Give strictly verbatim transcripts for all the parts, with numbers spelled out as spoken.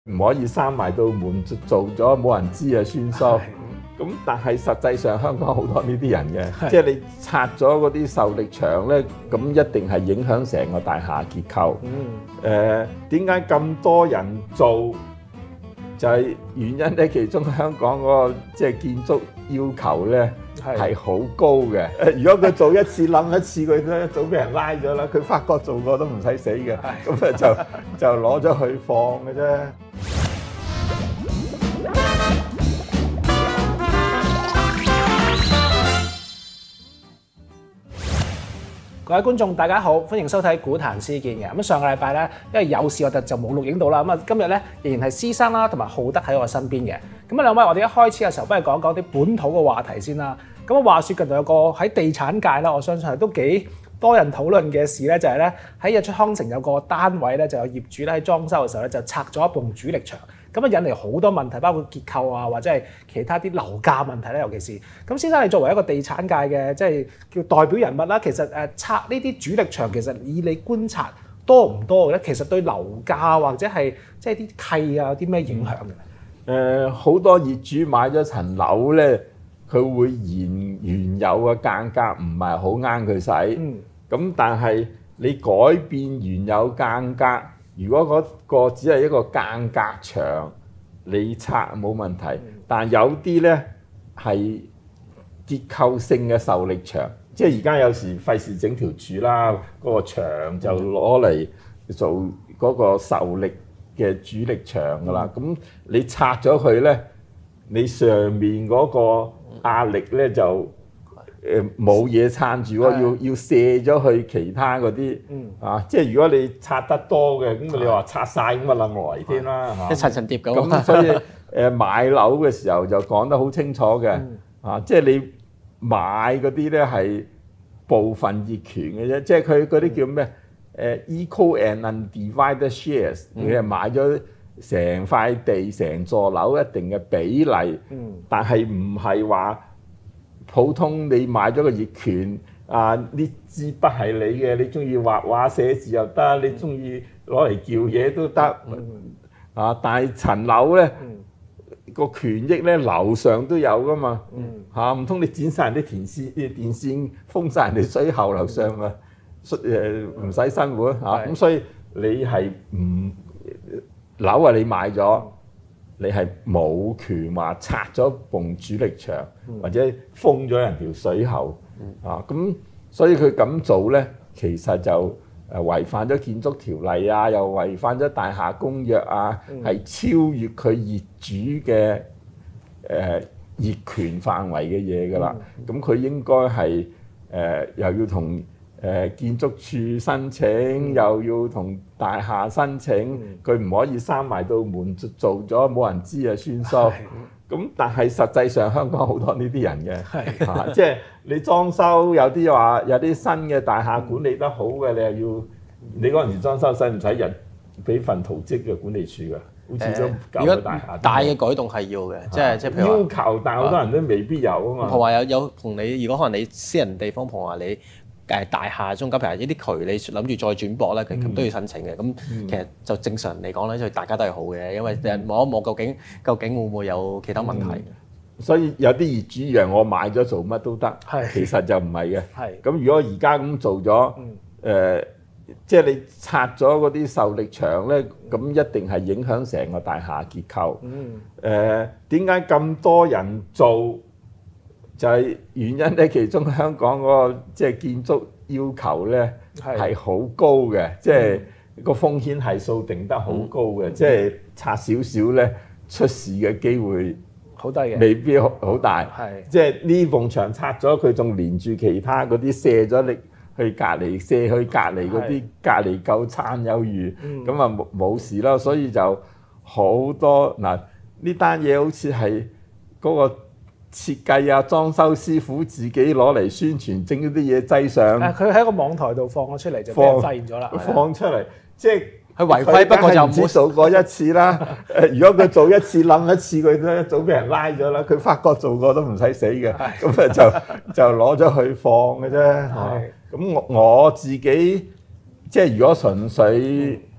唔可以閂埋道門做咗冇人知啊算數。咁但係實際上香港好多呢啲人嘅，即係你拆咗嗰啲受力牆咧，咁一定係影響成個大廈結構。誒點解咁多人做？就係原因咧，其中香港嗰個即係建築要求咧係好高嘅。如果佢做一次冧一次，佢都一早俾人拉咗啦。佢發覺做過都唔使死嘅，咁啊就就攞咗去放嘅啫。 各位觀眾大家好，歡迎收睇股壇施建嘅。咁上個禮拜咧，因為有事我哋就冇錄影到啦。咁啊，今日咧仍然係施生啦，同埋浩德喺我身邊嘅。咁啊，兩位，我哋一開始嘅時候，不如講講啲本土嘅話題先啦。咁啊，話説近來有個喺地產界啦，我相信係都幾多人討論嘅事咧，就係咧喺日出康城有個單位咧，就有業主咧喺裝修嘅時候咧，就拆咗一棟主力牆。咁啊，引嚟好多問題，包括結構啊，或者係其他啲樓價問題咧，尤其是咁。先生，你作為一個地產界嘅即係叫代表人物啦，其實誒拆呢啲主力牆，其實以你觀察多唔多嘅咧？其實對樓價或者係即係啲契啊，有啲咩影響嘅？誒、 嗯，好、呃、多業主買咗層樓咧，佢會嫌原有嘅間隔唔係好啱佢使。嗯。咁但係你改變原有間隔。如果嗰個只係一個間隔牆，你拆冇問題。但有啲咧係結構性嘅受力牆，即係而家有時費事整條柱啦，嗰、嗰個牆就攞嚟做嗰個受力嘅主力牆噶啦。咁你拆咗佢咧，你上面嗰個壓力咧就誒冇嘢撐住喎，要要卸咗去其他嗰啲、嗯、啊，即係如果你拆得多嘅，咁你話拆晒咁啊冧落嚟添啦嚇， 一層層疊咁。 咁所以誒、呃、買樓嘅時候就講得好清楚嘅、嗯、啊，即係你買嗰啲咧係部分業權嘅啫，即係佢嗰啲叫咩誒 equal and undivided shares，、嗯、你係買咗成塊地、成座樓一定嘅比例，嗯、但係唔係話。普通你買咗個業權啊，呢支筆係你嘅，你中意畫畫寫字又得，你中意攞嚟叫嘢都得、嗯、啊！但係層樓咧個權益咧樓上都有噶嘛嚇，唔通你剪晒人啲電線啲電線封晒人哋水喉樓上啊？誒唔使辛苦嚇，咁、啊、所以你係唔樓啊？你買咗。你係冇權話拆咗埲主力牆，或者封咗人條水喉、嗯、啊！咁所以佢咁做咧，其實就誒違反咗建築條例啊，又違反咗大廈公約啊，係、嗯、超越佢業主嘅誒、呃、業權範圍嘅嘢㗎啦。咁佢、嗯、應該係誒、呃、又要同誒、呃、建築署申請，嗯、又要同大廈申請，佢唔、嗯、可以閂埋道門做咗冇人知啊算數。咁但係實際上香港好多呢啲人嘅，嚇、啊，即係你裝修有啲話有啲新嘅大廈管理得好嘅，你又要你嗰陣時裝修使唔使人俾份圖則嘅管理處㗎？好似都舊嘅大廈。 大嘅改動係要嘅，即係即係譬如要求，但係好多人都未必有啊嘛。 同埋有有同你，如果可能你私人地方，譬如話你。誒大廈中間，譬如呢啲渠，你諗住再轉駁咧，其實都要申請嘅。咁、嗯、其實就正常嚟講咧，就大家都係好嘅，因為人望一望究竟究竟會唔會有其他問題。 嗯、所以有啲業主以為我買咗做乜都得，其實就唔係嘅。咁如果而家咁做咗，誒、嗯呃，即係你拆咗嗰啲受力牆咧，咁一定係影響成個大廈結構。誒點解咁多人做？就係原因咧，其中香港嗰個即係建築要求咧係好高嘅，即係個風險係數定得好高嘅，即係、嗯、拆少少咧出事嘅機會好低嘅， 未必好大。係即係呢埲牆拆咗，佢仲連住其他嗰啲卸咗力去隔離，卸去隔離嗰啲隔離夠撐有餘，咁啊冇冇事啦。所以就好多嗱呢單嘢好似係嗰個。設計啊，裝修師傅自己攞嚟宣傳，整咗啲嘢擠上。誒，佢喺個網台度放咗出嚟就俾人發現咗啦。放出嚟，即係佢違規，不過就唔止做過一次啦。誒，如果佢做一次冧一次，佢都一早俾人拉咗啦。佢發覺做過都唔使死嘅，咁啊就就攞咗去放嘅啫。係。咁我我自己即係如果純粹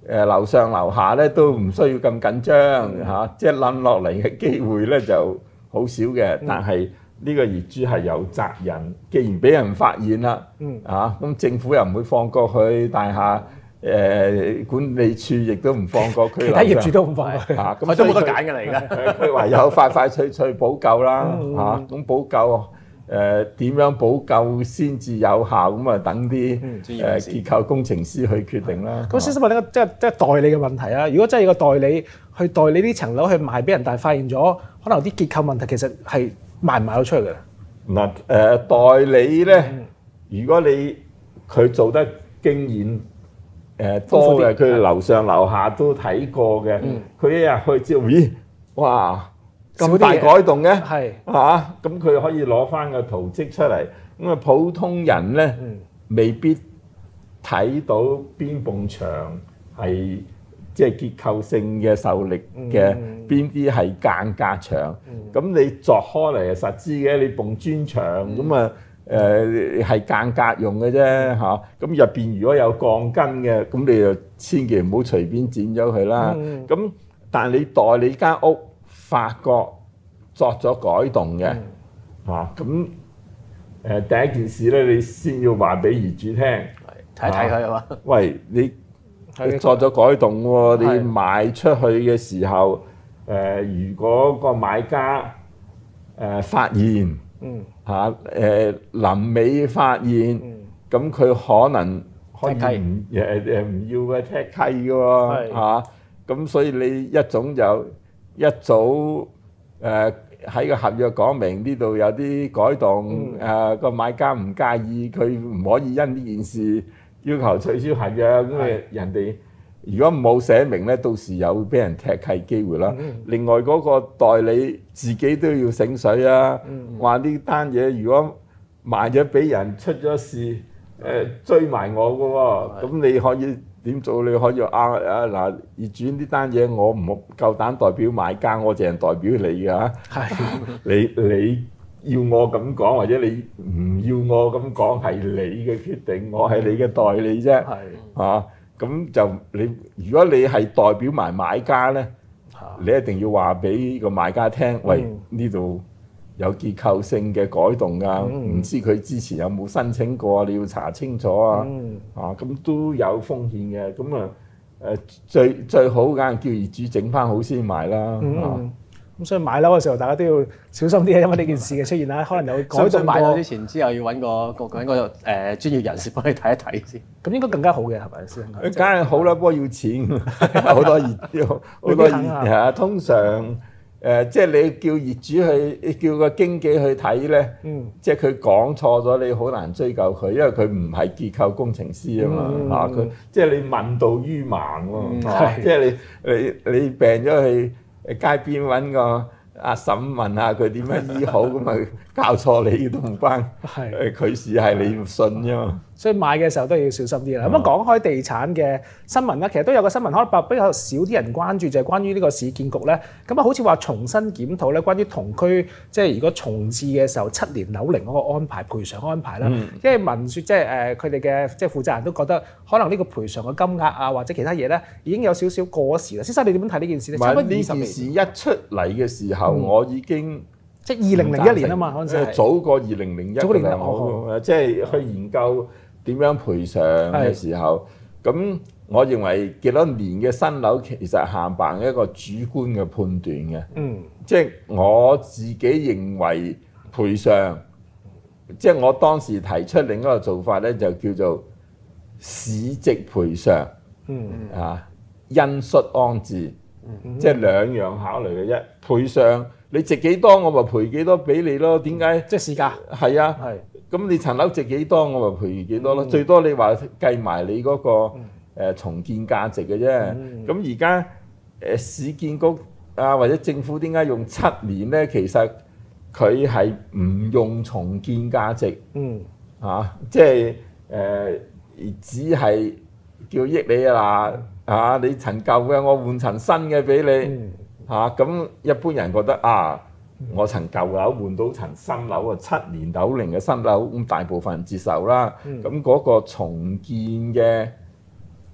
誒樓上樓下咧都唔需要咁緊張嚇，即係冧落嚟嘅機會咧就好少嘅。但係呢個業主係有責任，既然俾人發現啦，啊咁政府又唔會放過佢，大廈誒管理處亦都唔放過佢， 其他業主都唔放過佢， 嚇佢都冇得揀㗎啦而家。 佢唯有快快脆脆補救啦嚇，咁補救。誒點樣補救先至有效咁啊？等啲誒結構工程師去決定啦。 咁先問呢個即係即係代理嘅問題啊！如果真係有個代理去代理呢層樓去賣俾人，但係發現咗可能有啲結構問題，其實係賣唔賣到出去嘅？ 嗱誒代理咧，如果你佢做得經驗誒多嘅，佢樓上樓下都睇過嘅，佢一日去知道，咦，哇！咁大改動嘅，係嚇，咁佢可以攞翻個圖則出嚟。咁啊，普通人咧未必睇到邊埲牆係即係結構性嘅受力嘅，邊啲係間隔牆。咁你鑿開嚟係實知嘅，你埲磚牆咁啊誒係間隔用嘅啫嚇。咁入邊如果有鋼筋嘅，咁你就千祈唔好隨便剪咗佢啦。咁但係你代理間屋，發覺作咗改動嘅，嚇咁誒第一件事咧，你先要話俾業主聽， 睇一睇佢係嘛？ 喂，你作咗改動喎，你賣出去嘅時候，誒如果個買家誒發現，嚇誒臨尾發現，咁佢可能可以唔誒誒唔要嘅踢契嘅喎，嚇咁所以你一種就一早誒喺個合約講明呢度有啲改動，誒個買家唔介意，佢唔可以因呢件事要求取消合約。咁誒人哋如果冇寫明咧，到時有俾人踢契機會啦。另外嗰個代理自己都要醒水啊，話呢單嘢如果賣咗俾人出咗事，誒追埋我嘅喎，咁你可以點做？你可以啊啊嗱，業主呢單嘢我唔夠膽代表買家，我淨係代表你㗎。係你你要我咁講，或者你唔要我咁講，係你嘅決定，我係你嘅代理啫。係啊，咁就你如果你係代表埋買家咧，你一定要話俾個買家聽，喂，呢度有結構性嘅改動啊，唔知佢之前有冇申請過，你要查清楚啊。啊，咁都有風險嘅，咁啊誒最最好梗係叫業主整翻好先賣啦。 咁所以買樓嘅時候，大家都要小心啲，因為呢件事嘅出現啦，可能有改動。 買樓之前之後要揾個個揾個誒專業人士幫你睇一睇先。咁應該更加好嘅係咪先？ 梗係好啦，不過要錢，好多業好多業啊，通常。誒、呃，即係你叫業主去，叫個經紀去睇咧，嗯、即係佢講錯咗，你好難追究佢，因為佢唔係結構工程師啊嘛，嚇佢、嗯啊，即係你問道於盲喎，嗯啊、即係你你你病咗去街邊揾個阿嬸問下佢點樣醫好，咁咪教錯你都唔關誒佢事，係你唔信啫嘛。 所以買嘅時候都要小心啲啦。咁啊講開地產嘅新聞咧，其實都有個新聞可能比較少啲人關注，就係關於呢個市建局咧。咁啊好似話重新檢討咧，關於同區即係如果重置嘅時候七年樓齡嗰個安排賠償安排啦。嗯、因為聞説即係誒佢哋嘅即係負責人都覺得可能呢個賠償嘅金額啊或者其他嘢咧已經有少少過時啦。先生你點樣睇呢件事咧？差唔多二十年。呢件事一出嚟嘅時候，嗯、我已經即係二零零一年啊嘛，嗰陣時係早過二零零一嘅我即係去研究。點樣賠償嘅時候，咁我認為幾多年嘅新樓其實限辦一個主觀嘅判斷嘅，嗯，即係我自己認為賠償，即係我當時提出另一個做法咧，就叫做市值賠償，嗯啊，因恤安置，嗯、即係兩樣考慮嘅啫。賠償你值幾多，我咪賠幾多俾你咯。點解？ 即係市價。 係啊。係。咁你層樓值幾多，我咪賠幾多咯。嗯、最多你話計埋你嗰、那個、嗯呃、重建價值嘅啫。咁而家誒市建局啊或者政府點解用七年咧？其實佢係唔用重建價值，嗯啊，即係誒、呃、只係叫益你啊嗱啊，你層舊嘅我換層新嘅俾你嚇。咁、嗯啊、一般人覺得啊。我層舊樓換到層新樓啊，七年樓齡嘅新樓，咁大部分人接受啦。咁嗰、嗯、個重建嘅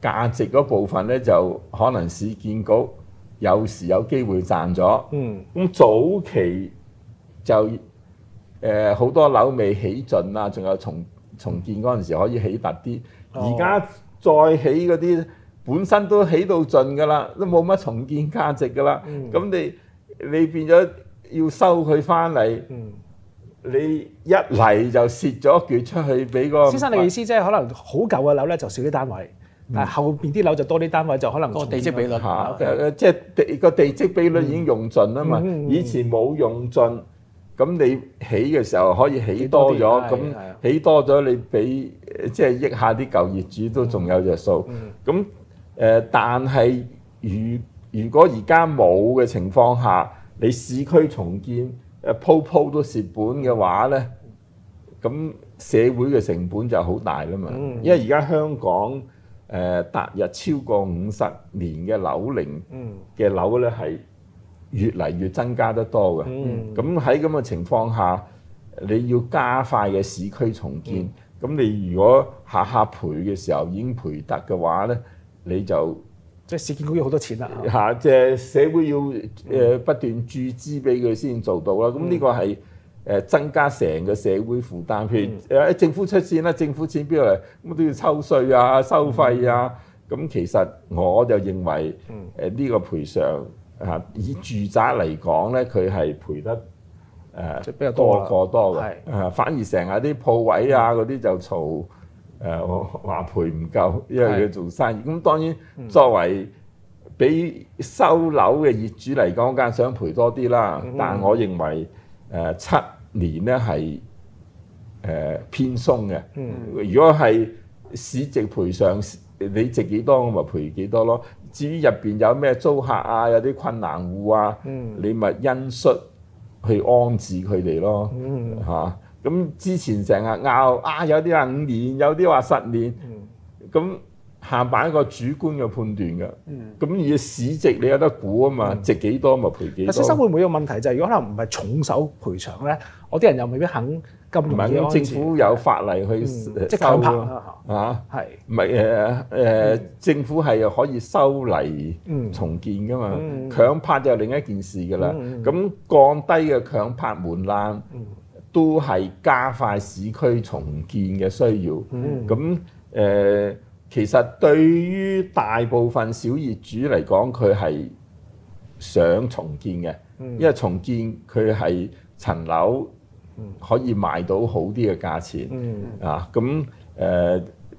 價值嗰部分咧，就可能市建局有時有機會賺咗。 嗯， 咁早期就誒好、多樓未起盡啊，仲有重重建嗰陣時可以起突啲。而家、 哦、 再起嗰啲本身都起到盡㗎啦，都冇乜重建價值㗎啦。咁、 嗯、 你你變咗要收佢翻嚟。 嗯你一嚟就蝕咗一橛出去俾個。 先生，你嘅意思即係可能好舊嘅樓咧就少啲單位， 嗯、 但係後邊啲樓就多啲單位，就可能個地積比率嚇，誒即係地個地積比率已經用盡啦嘛。 嗯嗯嗯、 以前冇用盡，咁你起嘅時候可以起多咗，咁起多咗你俾即係益下啲舊業主都仲有隻數。咁誒、呃，但係如如果而家冇嘅情況下，你市區重建。誒鋪鋪都蝕本嘅話咧，咁社會嘅成本就好大啦嘛。嗯、因為而家香港誒踏入超過五十年嘅樓齡嘅樓咧，係越嚟越增加得多嘅。咁喺咁嘅情況下，你要加快嘅市區重建，咁、嗯、你如果下下賠嘅時候已經賠突嘅話咧，你就即係市建局要好多錢啦嚇，即係社會要誒不斷注資俾佢先做到啦。咁呢、嗯、個係誒增加成個社會負擔。譬如誒政府出錢啦，政府錢邊度嚟？咁都要抽稅啊、收費啊。咁、嗯、其實我就認為誒呢個賠償嚇以住宅嚟講咧，佢係賠得誒比較多過多嘅。誒反而成日啲鋪位啊嗰啲就嘈。誒我話賠唔夠，因為佢做生意。咁當然作為俾收樓嘅業主嚟講，梗係想賠多啲啦。嗯、但係我認為誒七年咧係誒偏鬆嘅。嗯、如果係市值賠償，你值幾多，我咪賠幾多咯。至於入邊有咩租客啊，有啲困難戶啊，嗯、你咪因恤去安置佢哋咯。嚇、嗯！咁、啊、之前成日拗啊，有啲話五年，有啲話十年，咁限辦一個主觀嘅判斷㗎。咁而市值你有得估啊嘛，嗯、值幾多咪賠幾多。先生會唔會有問題就係、是，如果可能唔係重手賠償咧，我啲人又未必肯咁容易安置。 政府有法例去、嗯、即係強拍啊，係唔係誒誒？政府係又可以修例重建㗎嘛？嗯嗯、強拍就另一件事㗎啦。咁、嗯嗯、降低嘅強拍門檻。嗯都係加快市區重建嘅需要。咁誒、嗯呃，其實對於大部分小業主嚟講，佢係想重建嘅，嗯、因為重建佢係層樓可以賣到好啲嘅價錢。嗯、啊，咁誒、呃，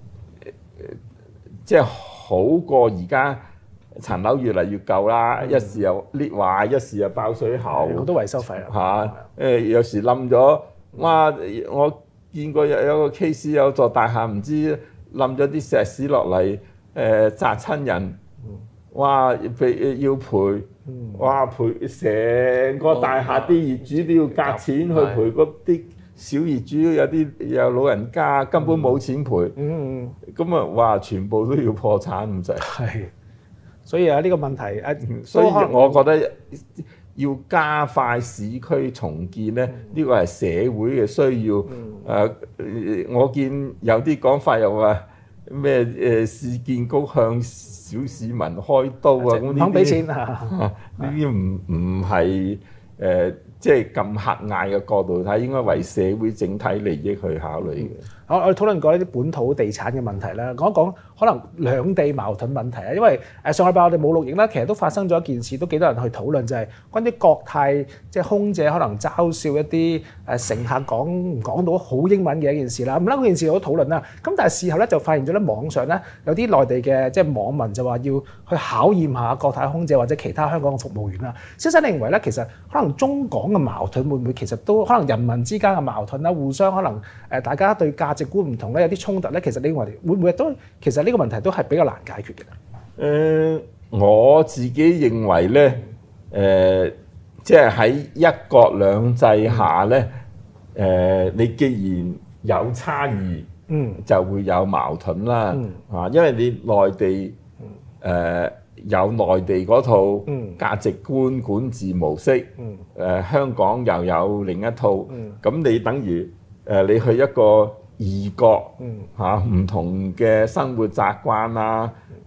即係好過而家層樓越嚟越舊啦，嗯、一時又裂壞，一時又爆水喉， 好多維修費啊！ 嚇，誒有時冧咗，哇！我見過有有個 case， 有座大廈唔知冧咗啲石屎落嚟，誒砸親人，哇！俾要賠，哇賠成個大廈啲業主都要夾錢去賠嗰啲小業主，有啲有老人家根本冇錢賠，咁啊哇！全部都要破產咁滯。係。 所以啊，呢個問題誒， 所以我覺得要加快市區重建咧，呢、嗯、個係社會嘅需要。誒、嗯呃，我見有啲講法又話咩誒市建局向小市民開刀啊，咁肯俾錢啊？ 呢啲唔唔係誒，即係咁狹隘嘅角度睇，應該為社會整體利益去考慮嘅。 我我哋討論過呢啲本土地產嘅問題啦，講一講可能兩地矛盾問題啊。因為誒上個禮拜我哋冇錄影啦，其實都發生咗一件事，都幾多人去討論，就係關於國泰即係空姐可能嘲笑一啲誒乘客講唔講到好英文嘅一件事啦。咁啦，嗰件事我都討論啦。咁但係事後咧就發現咗咧，網上咧有啲內地嘅即係網民就話要去考驗下國泰空姐或者其他香港嘅服務員啦。先生，你認為咧，其實可能中港嘅矛盾會唔會其實都可能人民之間嘅矛盾啦，互相可能誒大家對價值觀唔同咧，有啲衝突咧，其實你認為會唔會都其實呢個問題都係比較難解決嘅？誒、 呃，我自己認為咧，誒、呃，即係喺一國兩制下咧，誒、呃，你既然有差異，嗯，就會有矛盾啦，啊、嗯，因為你內地誒、呃、有內地嗰套價值觀管治模式，誒、嗯呃，香港又有另一套，咁、嗯、你等於誒、呃、你去一個異國嚇唔、嗯啊、同嘅生活習慣啊，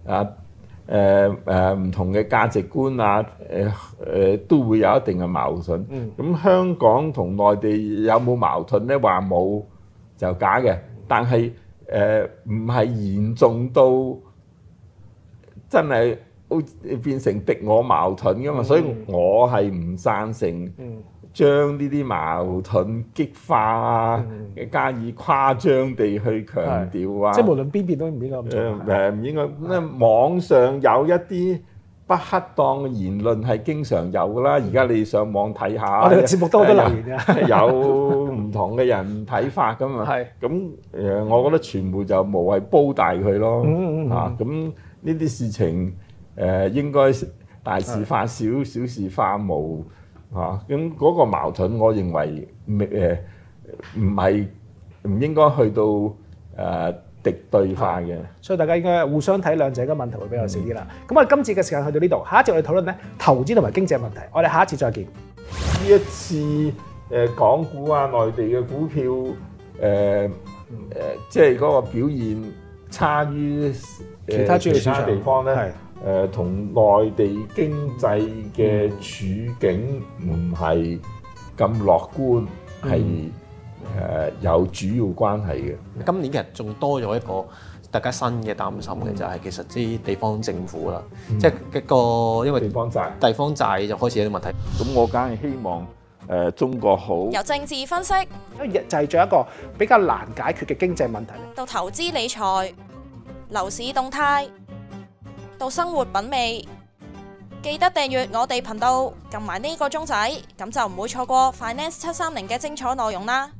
啊誒誒唔同嘅價值觀啊誒誒、呃呃、都會有一定嘅矛盾。咁、嗯、香港同內地有冇矛盾咧？話冇就假嘅，但係誒唔係嚴重到真係好變成敵我矛盾噶嘛，嗯、所以我係唔贊成將呢啲矛盾激化啊，嗯、加以誇張地去強調啊。 即係無論邊邊都唔應該咁做。誒誒唔應該。咁網上有一啲不恰當嘅言論係經常有㗎啦。而家你上網睇下， 我哋嘅節目都好多留言㗎， 有唔同嘅人睇法㗎嘛。係。咁誒，我覺得傳媒就無謂煲大佢咯。嗯嗯啊，咁呢啲事情。誒、呃、應該大事化小，小事化無嚇。咁嗰個矛盾，我認為誒唔係唔應該去到誒、呃、敵對化嘅。 所以大家應該互相體諒，這個問題會比較少啲啦。咁、嗯、我哋今次嘅時間去到呢度，下一節我哋討論咧投資同埋經濟問題。我哋下一次再見。 呢一次誒、呃、港股啊，內地嘅股票誒誒、呃呃，即係嗰個表現差於、呃、 其他主要市場地方咧。誒同、呃、內地經濟嘅處境唔係咁樂觀，係誒、嗯呃、有主要關係嘅。 今年其實仲多咗一個大家新嘅擔心嘅，嗯、就係其實啲地方政府啦，嗯、即係一個因為地方債， 地方債就開始有啲問題。 咁我梗係希望誒、呃、中國好。 由政治分析， 就係做一個比較難解決嘅經濟問題， 到投資理財、樓市動態。到生活品味，記得訂閱我哋頻道，撳埋呢個鐘仔，咁就唔會錯過 Finance 七三零嘅精彩內容啦。